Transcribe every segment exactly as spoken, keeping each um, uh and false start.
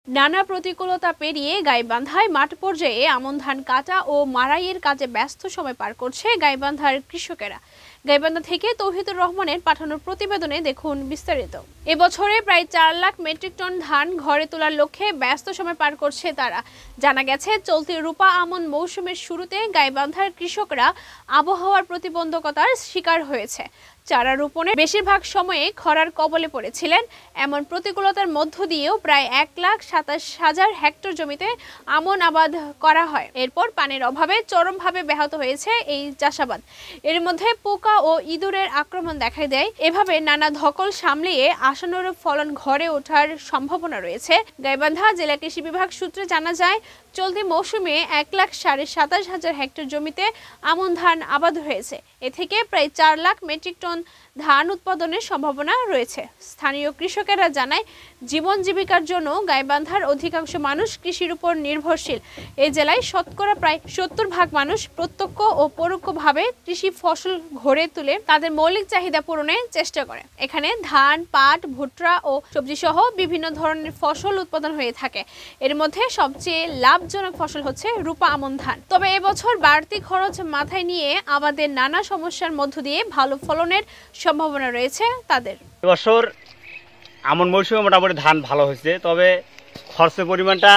নানা প্রতিকূলতা পেরিয়ে গাইবান্ধায় মাঠ পর্যায়ে আমন ধান কাটা ও মাড়াইয়ের কাজে ব্যস্ত সময় পার করছে গাইবান্ধার কৃষকেরা। গাইবান্ধা থেকে তৌহিদুর রহমানের পাঠানো প্রতিবেদনে দেখুন বিস্তারিত। এবছরে প্রায় চার লাখ মেট্রিক টন ধান ঘরে তোলার লক্ষ্যে ব্যস্ত সময় পার করছে তারা। জানা গেছে, চলতি রূপা আমন মৌসুমের শুরুতে গাইবান্ধার কৃষকরা আবহাওয়ার প্রতিবন্ধকতার শিকার হয়েছে। চারা রোপণের বেশিরভাগ সময়ে খরার কবলে পড়েছিলেন। এমন প্রতিকূলতার মধ্য দিয়েও প্রায় এক লাখ সাতাশ হাজার হেক্টর জমিতে আমন আবাদ করা হয়। এরপর পানির অভাবে চরমভাবে ব্যাহত হয়েছে এই চাষাবাদ। এর মধ্যে পোকা ও ইঁদুরের আক্রমণ দেখা দেয়। এভাবে নানা ধকল সামলিয়ে আশানুরূপ ফলন ঘরে ওঠার সম্ভাবনা রয়েছে। গাইবান্ধা জেলা কৃষি বিভাগ সূত্রে জানা যায়, চলতি মৌসুমে এক লাখ সাড়ে সাতাশ হাজার হেক্টর জমিতে আমন ধান আবাদ হয়েছে। এ থেকে প্রায় চার লাখ মেট্রিক টন ধান উৎপাদনের সম্ভাবনা রয়েছে। স্থানীয় কৃষকেরা জানায়, জীবন জীবিকার জন্য গাইবান্ধার অধিকাংশ মানুষ কৃষির উপর নির্ভরশীল। এই জেলায় শতকরা প্রায় সত্তর ভাগ মানুষ প্রত্যক্ষ ও পরোক্ষভাবে কৃষি ফসল ঘরে তুলে তাদের মৌলিক চাহিদা পূরণের চেষ্টা করে। এখানে ধান, পাট, ভুট্টা ও সবজি সহ বিভিন্ন ধরনের ফসল উৎপাদন হয়ে থাকে। এর মধ্যে সবচেয়ে লাভজনক ফসল হচ্ছে রূপা আমন ধান। তবে এবছর বাড়তি খরচ মাথায় নিয়ে আমাদের নানা সমস্যার মধ্য দিয়ে ভালো ফলনের সম্ভাবনা রয়েছে তাদের। এবছর আমন মৌসুমে মোটামুটি ধান ভালো হয়েছে, তবে খরচের পরিমাণটা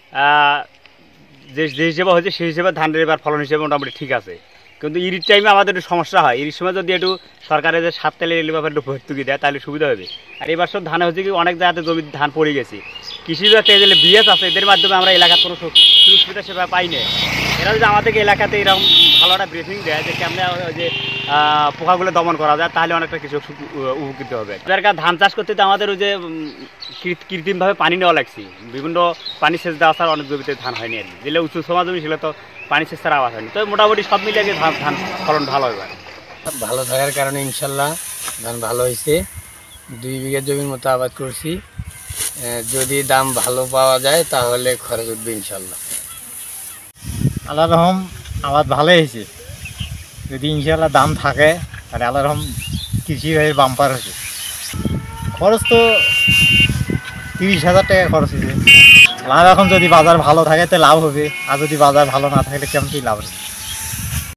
যে যে হিসেবে হয়েছে সেই হিসেবে ধানের এবার ফলন হিসেবে মোটামুটি ঠিক আছে। কিন্তু ইরির টাইমে আমাদের একটু সমস্যা হয়। ইরির সময় যদি একটু সরকারের যে সাত তেলের এলি ব্যাপারে একটু ভর্তুকি দেয় তাহলে সুবিধা হবে। আর এবছর ধানে হচ্ছে কি অনেক জায়গাতে জমির ধান পড়ে গেছে। কৃষি বিভাগ থেকে যে বিএস আছে, এদের মাধ্যমে আমরা এলাকার কোনো সুযোগ সুবিধা সেবা পাই না। এরা যদি আমাদেরকে এলাকাতে এরকম ভালো একটা ব্রিফিং দেয় যে কেমন যে পোকাগুলো দমন করা যায়, তাহলে অনেকটা কৃষক উপকৃত হবে। এবার ধান চাষ করতে আমাদের ওই যে কৃত্রিমভাবে পানি নেওয়া লাগছে, বিভিন্ন পানি সেচ দেওয়া ছাড়া অনেক জমিতে ধান হয়নি আর কি। যেগুলো উঁচু সমা জমি ছিল তো পানি সেচ ছাড়া আবাদ হয়নি। তো মোটামুটি সব মিলিয়ে ধান ধান ফলন ভালো হবে। ভালো থাকার কারণে ইনশাল্লাহ ধান ভালো হয়েছে। দুই বিঘা জমির মতো আবাদ করছি। যদি দাম ভালো পাওয়া যায় তাহলে খরচ উঠবে ইনশাল্লাহ। আল্লাহ রহম আবাদ ভালোই হয়েছে। যদি ইনশাল্লাহ দাম থাকে তাহলে আল্লাহ রহম কৃষি ভাইয়ের বাম্পার হয়েছে। খরচ তো তিরিশ হাজার টাকা খরচ হয়েছে। লাভ এখন যদি বাজার ভালো থাকে তো লাভ হবে, আর যদি বাজার ভালো না থাকলে কেমন কি লাভ হবে।